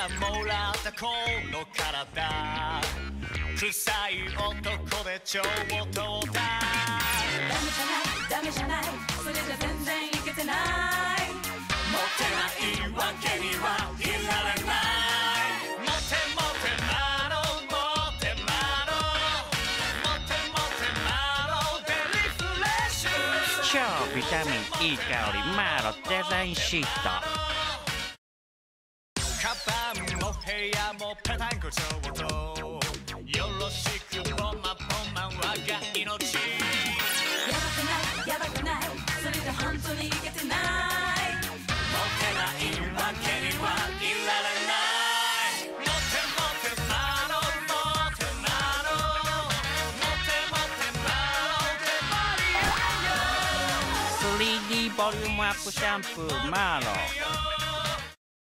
からもらったこの体臭い男で超音だダメじゃないそれじゃ全然いけてないモテないわけにはいられないモテモテマロモテマロモテモテマロでリフレッシュ超ビタミンいい香りマロデザインシートカバンも部屋もペタンコ超音よろしくボマ我が命やばくないそれじゃ本当にいけてないモテないわけにはいられないモテモテマロモテマロモテモテマロでマリアよ 3D ボリュームアップシャンプーマロ